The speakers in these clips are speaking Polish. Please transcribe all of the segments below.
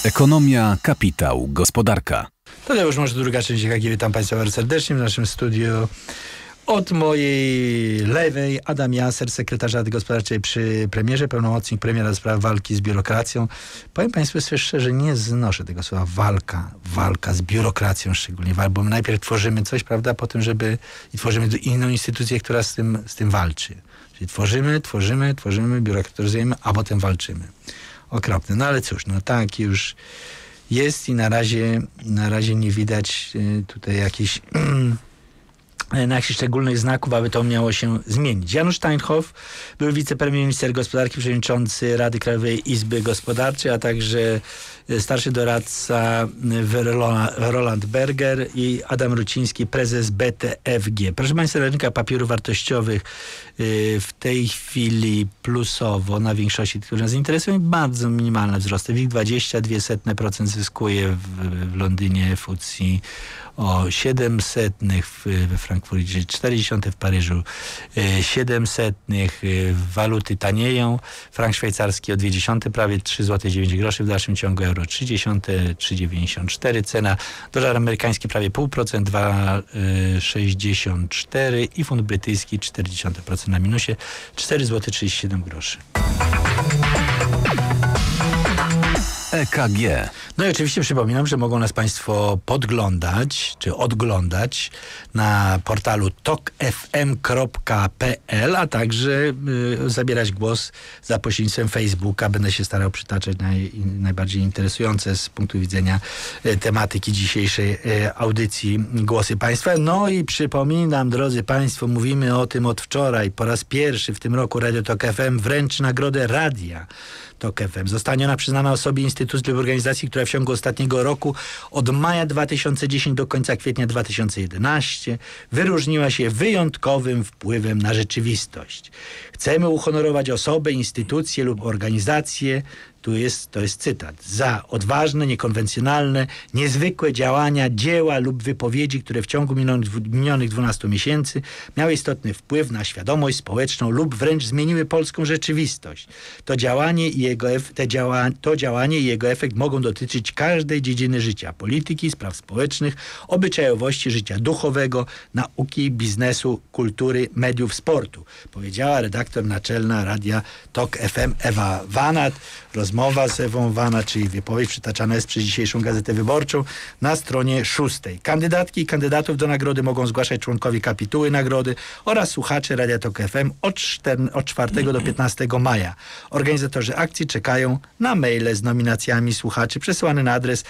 Ekonomia, kapitał, gospodarka. Tadeusz Mosz, druga część EKG. Witam Państwa bardzo serdecznie w naszym studiu. Od mojej lewej Adam Jaser, sekretarz Rady Gospodarczej przy premierze, pełnomocnik premiera do spraw walki z biurokracją. Powiem Państwu szczerze, nie znoszę tego słowa walka z biurokracją szczególnie, bo my najpierw tworzymy coś, prawda, potem i tworzymy inną instytucję, która z tym walczy. Czyli tworzymy, biurokratyzujemy, a potem walczymy. Okropne. No ale cóż, no tak już jest i na razie nie widać tutaj jakichś szczególnych znaków, aby to miało się zmienić. Janusz Steinhoff był wicepremier, minister gospodarki, przewodniczący Rady Krajowej Izby Gospodarczej, a także starszy doradca Roland Berger i Adam Ruciński, prezes BTFG. Proszę Państwa, rynek papierów wartościowych w tej chwili plusowo na większości, które nas interesują, bardzo minimalne wzrosty. WIG 22% zyskuje w Londynie, FTSE o 0,07, we Frankfurcie 0,4, w Paryżu 0,07, waluty tanieją, frank szwajcarski o 0,2, prawie 3,09 zł, w dalszym ciągu euro 0,30, 3,94 cena, dolar amerykański prawie 0,5%, 2,64 i funt brytyjski 0,4% na minusie, 4,37 zł. EKG. No i oczywiście przypominam, że mogą nas Państwo podglądać czy odglądać na portalu tokfm.pl, a także zabierać głos za pośrednictwem Facebooka. Będę się starał przytaczać najbardziej interesujące z punktu widzenia tematyki dzisiejszej audycji głosy Państwa. No i przypominam, drodzy Państwo, mówimy o tym od wczoraj. Po raz pierwszy w tym roku Radio Tok FM wręczy nagrodę Radia Tok FM. Zostanie ona przyznana osobie instytucji lub organizacji, która w ciągu ostatniego roku od maja 2010 do końca kwietnia 2011 wyróżniła się wyjątkowym wpływem na rzeczywistość. Chcemy uhonorować osobę, instytucję lub organizację, to jest cytat, za odważne, niekonwencjonalne, niezwykłe działania, dzieła lub wypowiedzi, które w ciągu minionych 12 miesięcy miały istotny wpływ na świadomość społeczną lub wręcz zmieniły polską rzeczywistość. To działanie i jego efekt mogą dotyczyć każdej dziedziny życia, polityki, spraw społecznych, obyczajowości, życia duchowego, nauki, biznesu, kultury, mediów, sportu, powiedziała redaktor naczelna Radia Tok FM Ewa Wanat. Rozmowa z Ewą Wanat, czyli wypowiedź przytaczana jest przez dzisiejszą Gazetę Wyborczą na stronie 6. Kandydatki i kandydatów do nagrody mogą zgłaszać członkowie kapituły nagrody oraz słuchacze Radia Tok FM od 4 do 15 maja. Organizatorzy akcji czekają na maile z nominacjami słuchaczy przesyłane na adres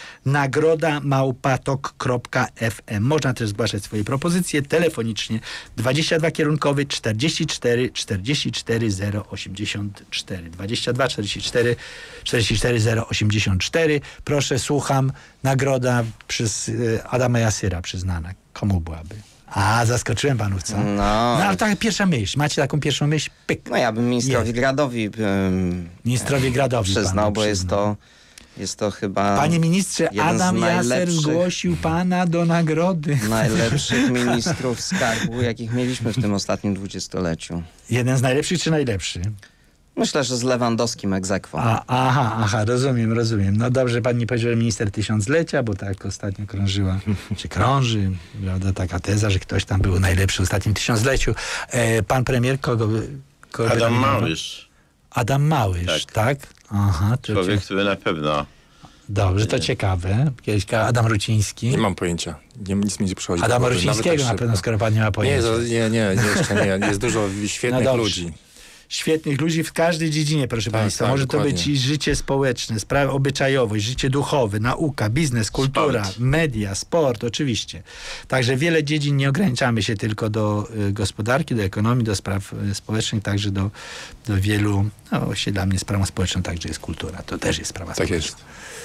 nagroda@tok.fm. Można też zgłaszać swoje propozycje telefonicznie 22 kierunkowy 44 44 084 22 44 44 084. Proszę, słucham. Nagroda przez Adama Jasera przyznana. Komu byłaby? Zaskoczyłem panów, co? No ale taka pierwsza myśl. Macie taką pierwszą myśl? Pyk. No ja bym ministrowi Gradowi przyznał, bo jest to chyba... Panie ministrze, Adam Jaser zgłosił pana do nagrody. Najlepszych ministrów skarbu, jakich mieliśmy w tym ostatnim dwudziestoleciu. Jeden z najlepszych czy najlepszy? Myślę, że z Lewandowskim ex aequo. Aha, rozumiem. No dobrze, pan nie powiedział, że minister tysiąclecia, bo tak ostatnio krążyła, czy krąży, prawda, taka teza, że ktoś tam był najlepszy w ostatnim tysiącleciu. Pan premier kogo Adam Małysz. Adam Małysz, tak? Aha. Człowiek, który na pewno... Dobrze, to ciekawe. Kiedyś Adam Ruciński. Nie mam pojęcia. Nic mi nie przychodzi. Adama Rucińskiego na pewno, skoro pan nie ma pojęcia. Nie, jeszcze nie. Jest dużo świetnych ludzi. Świetnych ludzi w każdej dziedzinie, proszę Państwa. Może dokładnie. To być i życie społeczne, sprawa, obyczajowość, życie duchowe, nauka, biznes, kultura, media, sport, oczywiście. Także wiele dziedzin, nie ograniczamy się tylko do gospodarki, do ekonomii, do spraw społecznych, także do wielu, no właśnie dla mnie sprawą społeczną także jest kultura. To też jest sprawa społeczna. Tak jest.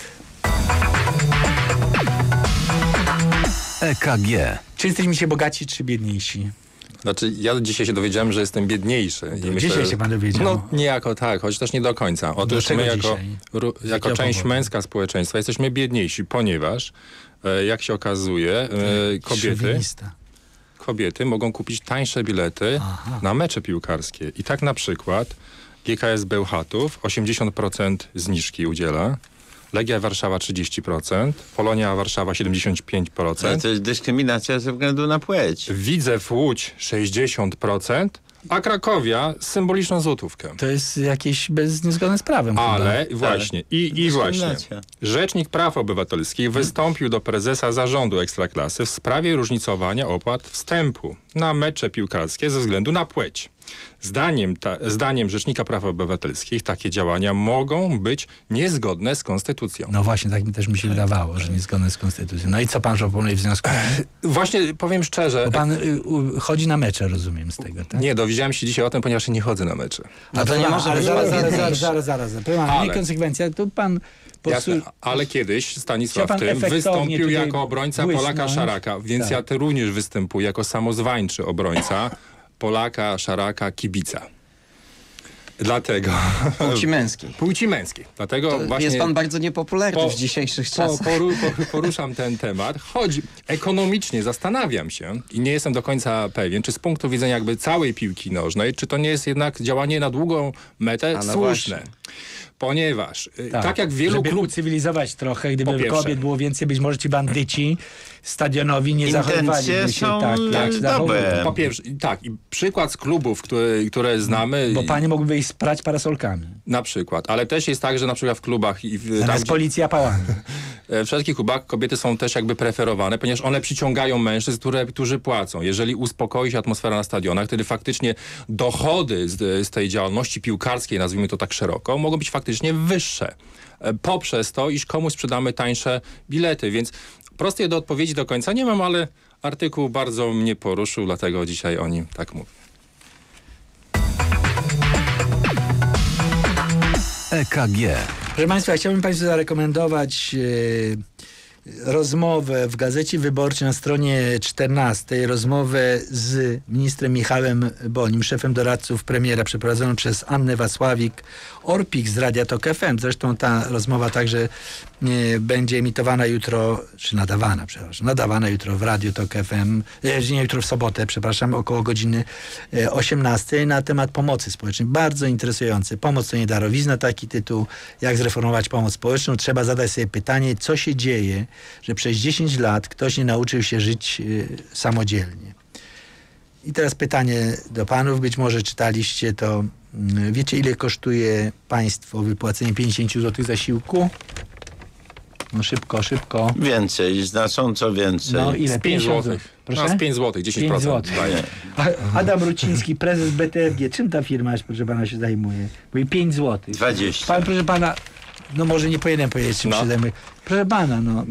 EKG. Czy jesteśmy się bogaci, czy biedniejsi? Znaczy, ja dzisiaj się dowiedziałem, że jestem biedniejszy. Dzisiaj się pan dowiedział? No, niejako tak, choć też nie do końca. Otóż my jako część męska społeczeństwa jesteśmy biedniejsi, ponieważ, jak się okazuje, kobiety mogą kupić tańsze bilety na mecze piłkarskie. I tak na przykład GKS Bełchatów 80% zniżki udziela. Legia Warszawa 30%, Polonia Warszawa 75%. Ale to jest dyskryminacja ze względu na płeć. Widzew Łódź 60%, a Krakowia symboliczną złotówkę. To jest jakieś niezgodne z prawem. Ale chyba. właśnie, i właśnie, Dyskryminacja. Rzecznik Praw Obywatelskich wystąpił do prezesa zarządu Ekstraklasy w sprawie różnicowania opłat wstępu na mecze piłkarskie ze względu na płeć. Zdaniem Rzecznika Praw Obywatelskich takie działania mogą być niezgodne z konstytucją. No właśnie, tak mi też mi się wydawało, że niezgodne z konstytucją. No i co pan proponuje w związku z tym? Właśnie powiem szczerze. Bo pan chodzi na mecze, rozumiem z tego, tak? Nie, dowiedziałem się dzisiaj o tym, ponieważ nie chodzę na mecze. No to nie może być zaraz. Nie konsekwencja, tu pan... Jasne, ale kiedyś Stanisław Chciał pan Tym efektownie wystąpił tutaj jako obrońca błysnąć. Polaka Szaraka, więc Tak. ja tu również występuję jako samozwańczy obrońca Polaka Szaraka kibica. Dlatego... Płci męskiej. Dlatego To właśnie... jest pan bardzo niepopularny w dzisiejszych czasach. Poruszam ten temat. Ekonomicznie zastanawiam się i nie jestem do końca pewien, czy z punktu widzenia jakby całej piłki nożnej, czy to nie jest jednak działanie na długą metę no słuszne. właśnie. Ponieważ tak jak wielu żeby klubów... ucywilizować trochę, Po gdyby pierwsze. kobiet było więcej, być może ci bandyci stadionowi nie Intencje zachowywaliby się są tak, jak zachowują. dobre. Po pierwsze, tak, i przykład z klubów, które znamy... Bo panie mogłyby ich sprać parasolkami. Na przykład, ale też jest tak, że na przykład w klubach i Zamiast policja pałami. w wszystkich klubach kobiety są też jakby preferowane, ponieważ one przyciągają mężczyzn, którzy płacą. Jeżeli uspokoi się atmosfera na stadionach, wtedy faktycznie dochody z tej działalności piłkarskiej, nazwijmy to tak szeroko, mogą być faktycznie wyższe. Poprzez to, iż komuś sprzedamy tańsze bilety, więc prostej do odpowiedzi do końca nie mam, ale artykuł bardzo mnie poruszył, dlatego dzisiaj o nim tak mówię. EKG. Proszę państwa, chciałbym państwu zarekomendować rozmowę w Gazecie Wyborczej na stronie 14, rozmowę z ministrem Michałem Bonim, szefem doradców premiera, przeprowadzoną przez Annę Wacławik-Orpik z Radia Tok FM. Zresztą ta rozmowa także będzie emitowana jutro, czy nadawana jutro w Radiu Tok FM, nie jutro w sobotę, przepraszam, około godziny 18 na temat pomocy społecznej. Bardzo interesujący. Pomoc to nie darowizna, taki tytuł. Jak zreformować pomoc społeczną? Trzeba zadać sobie pytanie, co się dzieje, że przez 10 lat ktoś nie nauczył się żyć samodzielnie. I teraz pytanie do panów, być może czytaliście to. Wiecie, ile kosztuje państwo wypłacenie 50 zł zasiłku? No szybko. Więcej, znacząco więcej. No ile? 5 zł. Proszę? No, z 5 zł, 10%. 5 zł. daje. Adam Ruciński, prezes BTFG. Czym ta firma, proszę pana, się zajmuje? Mówi 5 zł. 20. Pan, proszę pana, no może nie powinienem powiedzieć, czym się zajmuje. Proszę pana, no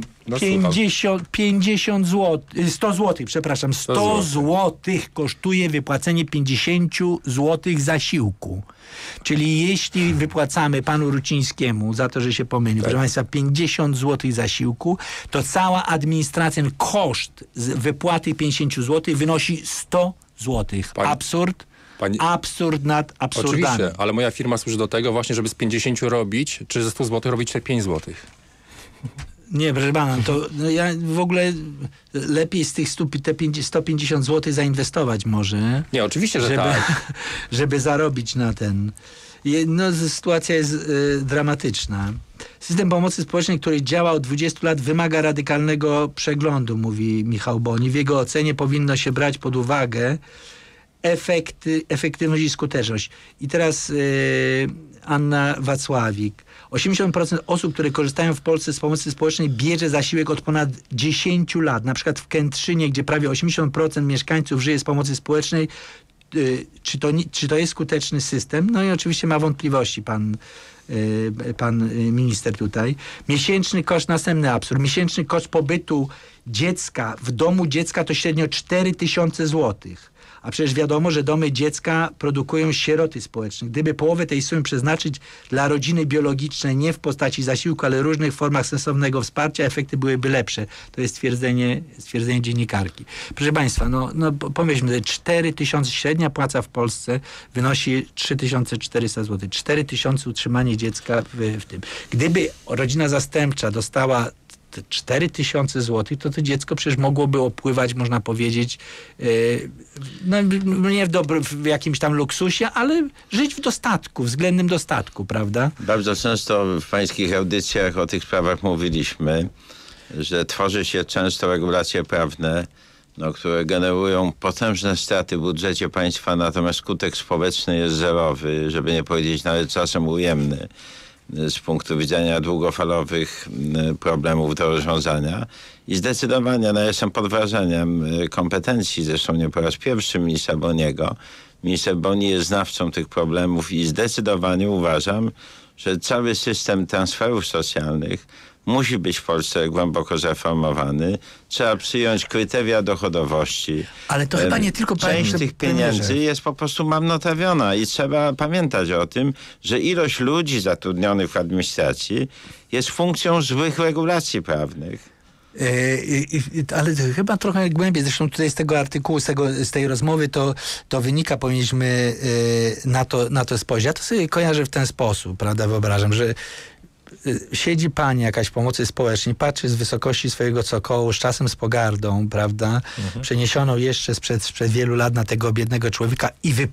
50 zł, 100 zł, przepraszam, 100 zł kosztuje wypłacenie 50 zł zasiłku. Czyli jeśli wypłacamy panu Rucińskiemu za to, że się pomylił, proszę państwa, 50 zł zasiłku, to cała administracja, koszt wypłaty 50 zł wynosi 100 zł. Absurd. Absurd nad absurdami. Oczywiście, ale moja firma służy do tego właśnie, żeby z 50 robić, czy ze 100 zł robić te 5 zł. Nie, proszę pana, to ja w ogóle lepiej z tych 150 zł zainwestować może. Nie, oczywiście, że tak. Żeby zarobić na ten. No, sytuacja jest dramatyczna. System pomocy społecznej, który działa od 20 lat, wymaga radykalnego przeglądu, mówi Michał Boni. W jego ocenie powinno się brać pod uwagę efektywność i skuteczność. I teraz Anna Wacławik. 80% osób, które korzystają w Polsce z pomocy społecznej, bierze zasiłek od ponad 10 lat. Na przykład w Kętrzynie, gdzie prawie 80% mieszkańców żyje z pomocy społecznej, czy to jest skuteczny system? No i oczywiście ma wątpliwości pan minister tutaj. Miesięczny koszt, następny absurd. Miesięczny koszt pobytu dziecka w domu dziecka to średnio 4000 złotych. A przecież wiadomo, że domy dziecka produkują sieroty społeczne. Gdyby połowę tej sumy przeznaczyć dla rodziny biologicznej, nie w postaci zasiłku, ale różnych formach sensownego wsparcia, efekty byłyby lepsze. To jest stwierdzenie dziennikarki. Proszę państwa, no pomyślmy, 4000 średnia płaca w Polsce wynosi 3400 zł. 4000 utrzymanie dziecka w tym. Gdyby rodzina zastępcza dostała te 4000 złotych, to dziecko przecież mogłoby opływać, można powiedzieć, no nie w jakimś tam luksusie, ale żyć w dostatku, względnym dostatku, prawda? Bardzo często w pańskich audycjach o tych sprawach mówiliśmy, że tworzy się często regulacje prawne, które generują potężne straty w budżecie państwa, natomiast skutek społeczny jest zerowy, żeby nie powiedzieć nawet czasem ujemny z punktu widzenia długofalowych problemów do rozwiązania. I zdecydowanie jestem pod wrażeniem kompetencji, zresztą nie po raz pierwszy ministra Boniego. Minister Boni jest znawcą tych problemów i zdecydowanie uważam, że cały system transferów socjalnych musi być w Polsce głęboko zreformowany. Trzeba przyjąć kryteria dochodowości. Ale to chyba nie tylko... Część tych pieniędzy jest po prostu marnotrawiona i trzeba pamiętać o tym, że ilość ludzi zatrudnionych w administracji jest funkcją złych regulacji prawnych. Ale chyba trochę głębiej, zresztą tutaj z tego artykułu, z tej rozmowy to wynika, powinniśmy na to spojrzeć. Ja to sobie kojarzę w ten sposób, prawda, wyobrażam, że siedzi pani jakaś pomocy społecznej, patrzy z wysokości swojego cokołu, z czasem z pogardą, prawda, przeniesioną jeszcze sprzed wielu lat na tego biednego człowieka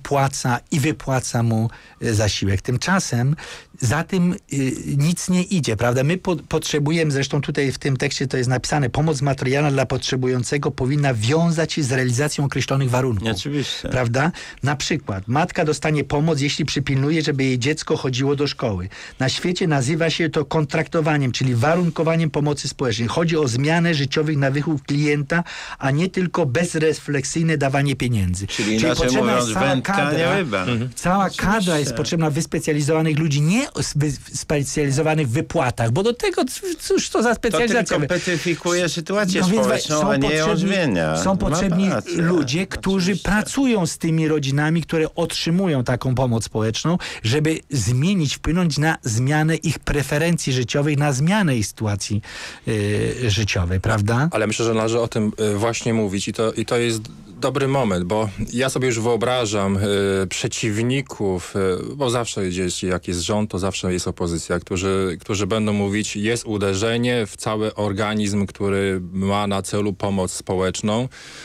i wypłaca mu zasiłek. Tymczasem za tym nic nie idzie, prawda? My potrzebujemy, zresztą tutaj w tym tekście to jest napisane, pomoc materialna dla potrzebującego powinna wiązać się z realizacją określonych warunków. Oczywiście. Prawda? Na przykład matka dostanie pomoc, jeśli przypilnuje, żeby jej dziecko chodziło do szkoły. Na świecie nazywa się to kontraktowaniem, czyli warunkowaniem pomocy społecznej. Chodzi o zmianę życiowych nawyków klienta, a nie tylko bezrefleksyjne dawanie pieniędzy. Czyli inaczej mówiąc, wędka, nie ryba. Cała kadra jest potrzebna wyspecjalizowanych ludzi, nie specjalizowanych w wypłatach, bo do tego, cóż to za specjalizacja? To tylko petyfikuje sytuację społeczną, a nie ją zmienia. Są potrzebni ludzie, którzy pracują z tymi rodzinami, które otrzymują taką pomoc społeczną, żeby zmienić, wpłynąć na zmianę ich preferencji życiowych, na zmianę ich sytuacji życiowej, prawda? Ale myślę, że należy o tym właśnie mówić i to jest dobry moment, bo ja sobie już wyobrażam przeciwników, bo zawsze jak jest rząd, to zawsze jest opozycja, którzy będą mówić, jest uderzenie w cały organizm, który ma na celu pomoc społeczną,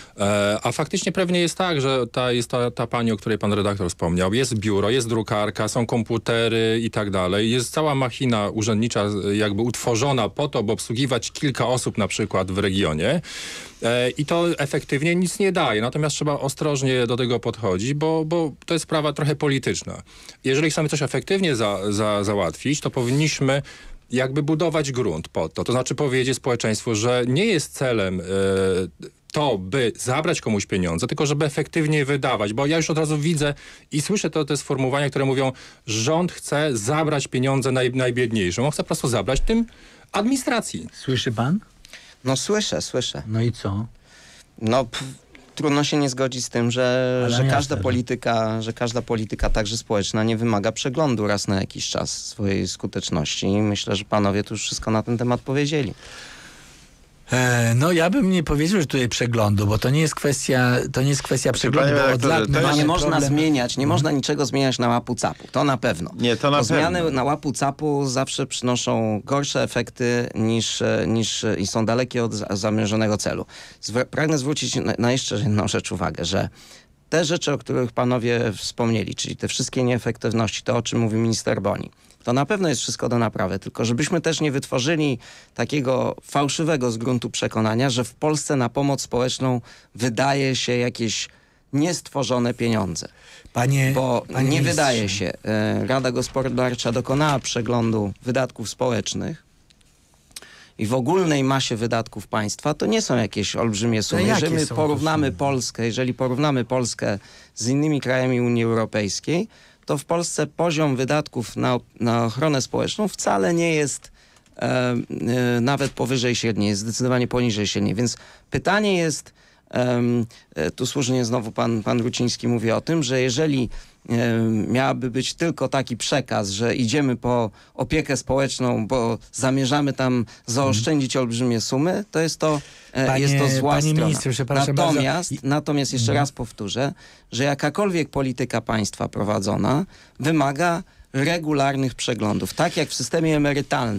a faktycznie pewnie jest tak, że ta pani, o której pan redaktor wspomniał, jest biuro, jest drukarka, są komputery i tak dalej, jest cała machina urzędnicza jakby utworzona po to, by obsługiwać kilka osób na przykład w regionie i to efektywnie nic nie daje. Natomiast trzeba ostrożnie do tego podchodzić, bo to jest sprawa trochę polityczna. Jeżeli chcemy coś efektywnie załatwić, to powinniśmy jakby budować grunt pod to. To znaczy powiedzieć społeczeństwu, że nie jest celem to, by zabrać komuś pieniądze, tylko żeby efektywnie wydawać, bo ja już od razu widzę i słyszę te sformułowania, które mówią, rząd chce zabrać pieniądze najbiedniejszym. On chce po prostu zabrać tym administracji. Słyszy pan? No słyszę. No i co? No trudno się nie zgodzić z tym, że każda polityka, także społeczna, nie wymaga przeglądu raz na jakiś czas swojej skuteczności. I myślę, że panowie tu już wszystko na ten temat powiedzieli. No ja bym nie powiedział, że tutaj przeglądu, bo to nie jest kwestia przeglądu, bo od lat nie można zmieniać, nie można niczego zmieniać na łapu-capu, to na pewno. Nie, to na pewno. Zmiany na łapu-capu zawsze przynoszą gorsze efekty niż i są dalekie od zamierzonego celu. Pragnę zwrócić na jeszcze jedną rzecz uwagę, że te rzeczy, o których panowie wspomnieli, czyli te wszystkie nieefektywności, to o czym mówi minister Boni, to na pewno jest wszystko do naprawy, tylko żebyśmy też nie wytworzyli takiego fałszywego z gruntu przekonania, że w Polsce na pomoc społeczną wydaje się jakieś niestworzone pieniądze. Bo nie wydaje się. Rada Gospodarcza dokonała przeglądu wydatków społecznych i w ogólnej masie wydatków państwa to nie są jakieś olbrzymie sumy. Jeżeli porównamy Polskę z innymi krajami Unii Europejskiej, to w Polsce poziom wydatków na ochronę społeczną wcale nie jest nawet powyżej średniej, jest zdecydowanie poniżej średniej. Więc pytanie jest, tu słusznie znowu pan Ruciński mówi o tym, że jeżeli miałaby być tylko taki przekaz, że idziemy po opiekę społeczną, bo zamierzamy tam zaoszczędzić olbrzymie sumy, to jest to zła strona. Natomiast jeszcze raz powtórzę, że jakakolwiek polityka państwa prowadzona wymaga regularnych przeglądów. Tak jak w systemie emerytalnym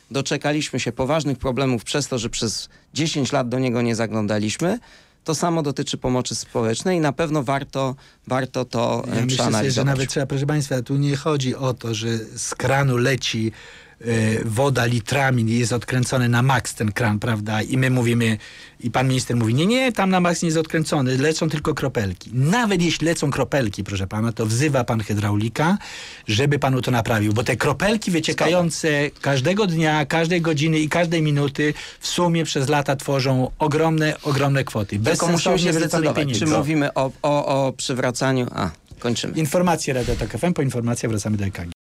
doczekaliśmy się poważnych problemów przez to, że przez 10 lat do niego nie zaglądaliśmy. To samo dotyczy pomocy społecznej i na pewno warto to Ja myślę sobie, że przeanalizować. nawet trzeba, proszę Państwa, tu nie chodzi o to, że z kranu leci woda litrami, jest odkręcony na maks ten kran, prawda? I my mówimy, i pan minister mówi, nie, tam na maks nie jest odkręcony, lecą tylko kropelki. Nawet jeśli lecą kropelki, proszę pana, to wzywa pan hydraulika, żeby panu to naprawił, bo te kropelki wyciekające każdego dnia, każdej godziny i każdej minuty w sumie przez lata tworzą ogromne kwoty. Tylko musimy się Bezsensownie wyrzucone zdecydować, pieniądze. czy mówimy o przywracaniu... kończymy. Informacje Radio Tok FM, po informacjach wracamy do EKG.